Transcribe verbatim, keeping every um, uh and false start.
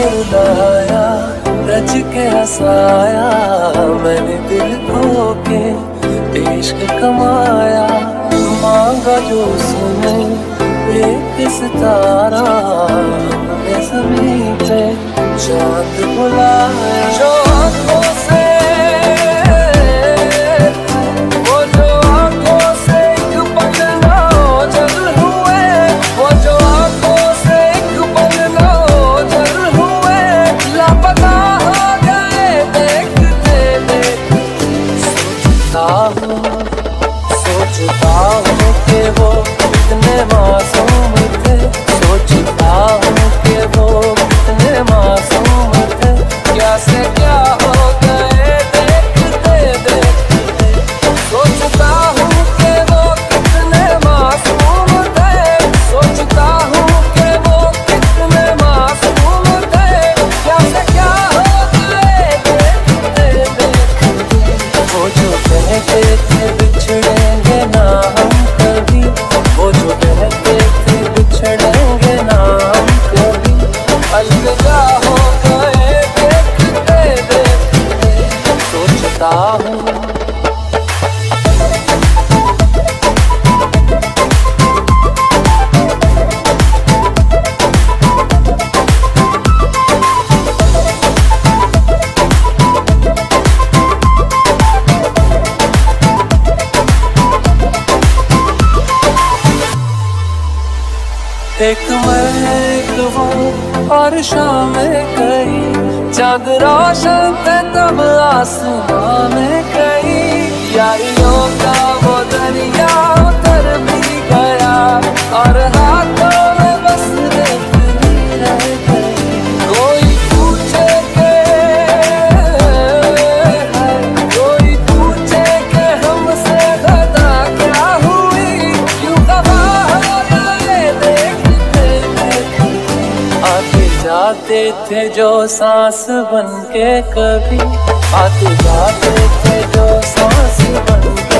रुलाया, रच के हंसाया, मैंने दिल खो के इश्क कमाया। मांगा जो सुने एक सितारा, हमने ज़मीं पे चांद बुलाया। जो आँखों से वो जो आँखों से एक पल ना ओझल हुए, वो जो आँखों से एक पल ना ओझल हुए, लापता हो गए देखते देखते। सोचता हूँ सोचता हूँ कि वो कितने मासूम थे, सोचता हूँ कि वो कितने मासूम थे। क्या से क्या हो गए देखते देखते। सोचता हूँ कि वो कितने मासूम थे, सोचता हूँ कि वो कितने मासूम थे। क्या से क्या हो गए देखते देखते। वो जो कहते थे बिछड़ेंगे ना हम कभी, वो जो कहते थे बिछड़ेंगे ना हम कभी, अलविदा हो गए देखते देखते। सोचता हूँ एक मैं एक वो और शाम गई, चांद रोशन थे तब आसमां में गई। यारियों का वो दरिया उतर भी गया, और हाथों में बस रेत ही रह गई। कोई पूछे के कोई पूछे के हमसे खता क्या हुई, क्यों खफा हो गए देखते देखते। आते जाते थे जो सांस बन के कभी, आते जाते थे जो सांस बन के